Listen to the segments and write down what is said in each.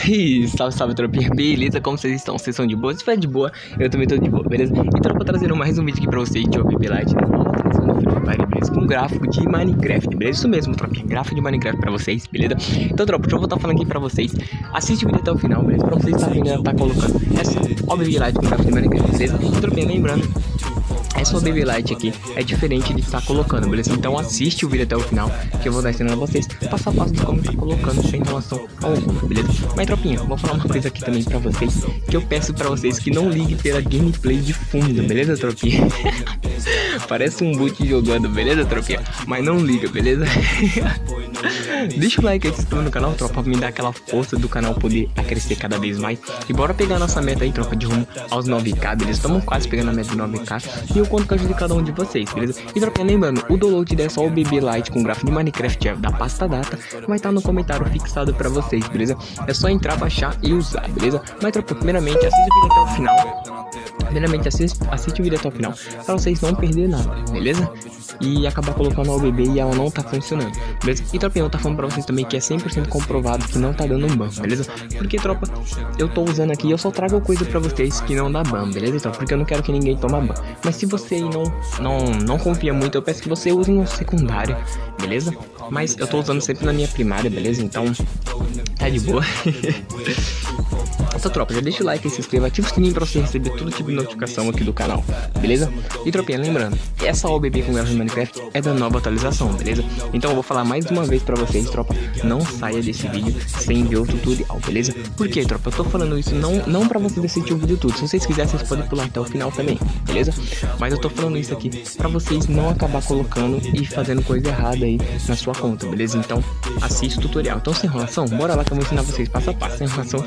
E salve, salve, tropinha, beleza? Como vocês estão? Vocês são de boa? Se estiver de boa, eu também tô de boa, beleza? Então eu vou trazer mais um vídeo aqui pra vocês de OBB Lite, beleza? Com um gráfico de Minecraft, beleza? Isso mesmo, tropinha, gráfico de Minecraft pra vocês, beleza? Então, tropa, deixa eu voltar falando aqui pra vocês. Assiste o vídeo até o final, beleza? Pra vocês estarem vendo, tá colocando essa OBB Lite com gráfico de Minecraft, beleza? E, tropinha, lembrando, essa OBB Lite aqui é diferente de estar colocando, beleza? Então assiste o vídeo até o final, que eu vou dar ensinando a vocês passo a passo de como tá colocando sem relação alguma, beleza? Mas tropinha, vou falar uma coisa aqui também pra vocês, que eu peço pra vocês que não liguem pela gameplay de fundo, beleza, tropinha? Parece um boot jogando, beleza, tropinha? Mas não liga, beleza? Deixa o like aí, se inscreva no canal, tropa, pra me dar aquela força do canal poder crescer cada vez mais. E bora pegar nossa meta aí, tropa, de rumo aos 9k, beleza? Estamos quase pegando a meta de 9k. E eu conto com a ajuda de cada um de vocês, beleza? E tropa, lembrando, o download dessa OBB Lite com gráfico de Minecraft da pasta data vai estar no comentário fixado pra vocês, beleza? É só entrar, baixar e usar, beleza? Mas tropa, primeiramente, assista o vídeo até o final. Primeiramente, assiste o vídeo até o final pra vocês não perderem nada, beleza? E acabar colocando a OBB e ela não tá funcionando, beleza? E tropa, eu tá falando pra vocês também que é 100% comprovado que não tá dando um ban, beleza? Porque, tropa, eu tô usando aqui, eu só trago coisa pra vocês que não dá ban, beleza? Então, porque eu não quero que ninguém tome ban. Mas se você aí não confia muito, eu peço que você use no secundário, beleza? Mas eu tô usando sempre na minha primária, beleza? Então, tá de boa. Então, tropa, já deixa o like e se inscreva, ativa o sininho pra você receber todo tipo de notificação aqui do canal, beleza? E tropinha, lembrando, essa OBB com gráfico de Minecraft é da nova atualização, beleza? Então eu vou falar mais uma vez pra vocês, tropa, não saia desse vídeo sem ver o tutorial, beleza? Por quê, tropa? Eu tô falando isso não pra vocês assistir o vídeo tudo, se vocês quiserem vocês podem pular até o final também, beleza? Mas eu tô falando isso aqui pra vocês não acabar colocando e fazendo coisa errada aí na sua conta, beleza? Então assiste o tutorial. Então sem enrolação, bora lá que eu vou ensinar vocês passo a passo, sem enrolação.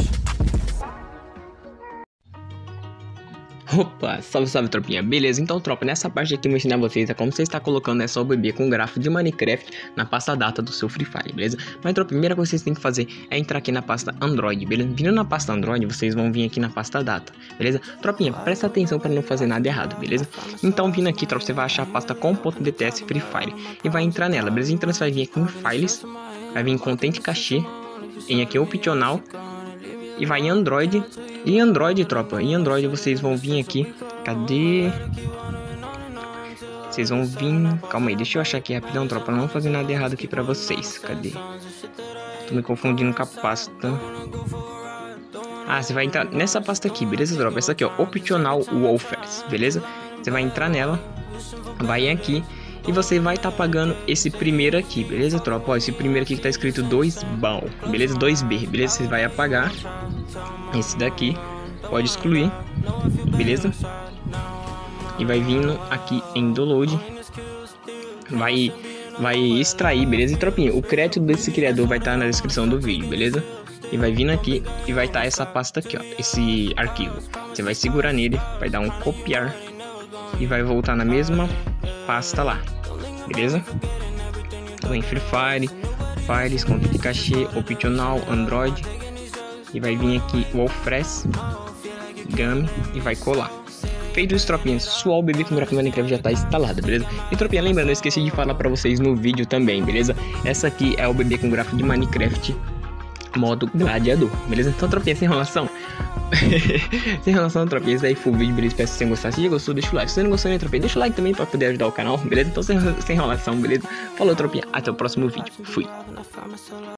Opa, salve, salve, tropinha, beleza? Então, tropa, nessa parte aqui eu vou ensinar vocês a como você está colocando essa OBB com gráfico de Minecraft na pasta data do seu Free Fire, beleza? Mas, tropa, a primeira coisa que vocês têm que fazer é entrar aqui na pasta Android, beleza? Vindo na pasta Android, vocês vão vir aqui na pasta data, beleza? Tropinha, presta atenção para não fazer nada errado, beleza? Então, vindo aqui, tropa, você vai achar a pasta com.dts Free Fire e vai entrar nela, beleza? Então, você vai vir aqui em Files, vai vir em Content Cache, em aqui Optional e vai em Android. E Android, tropa, em Android vocês vão vir aqui. Cadê? Vocês vão vir. Calma aí, deixa eu achar aqui rapidão, tropa, pra não fazer nada errado aqui pra vocês. Cadê? Tô me confundindo com a pasta. Ah, você vai entrar nessa pasta aqui, beleza, tropa? Essa aqui, ó, Optional Wolfers, beleza? Você vai entrar nela, vai aqui e você vai estar pagando esse primeiro aqui, beleza, tropa? Ó, esse primeiro aqui que tá escrito 2BAL, beleza? 2B, beleza? Você vai apagar esse daqui, pode excluir, beleza? E vai vindo aqui em download, vai extrair, beleza? E tropinha, o crédito desse criador vai estar na descrição do vídeo, beleza? E vai vindo aqui e vai estar essa pasta aqui, ó, esse arquivo. Você vai segurar nele, vai dar um copiar e vai voltar na mesma pasta lá, beleza? Então em Free Fire, Files, Content Cache, Optional, Android. E vai vir aqui o Wolfres, Game e vai colar. Feito isso, tropinha, sua OBB com gráfico de Minecraft já tá instalada, beleza? E tropinha, lembrando, eu esqueci de falar pra vocês no vídeo também, beleza? Essa aqui é a OBB com gráfico de Minecraft modo gladiador, beleza? Então, tropinha, sem enrolação. Sem enrolação, tropinha, esse daí foi o vídeo, beleza? Espero que vocês tenham gostado. Se já gostou, deixa o like. Se você não gostou, tropinha, deixa o like também pra poder ajudar o canal, beleza? Então, sem enrolação, beleza? Falou, tropinha, até o próximo vídeo. Fui.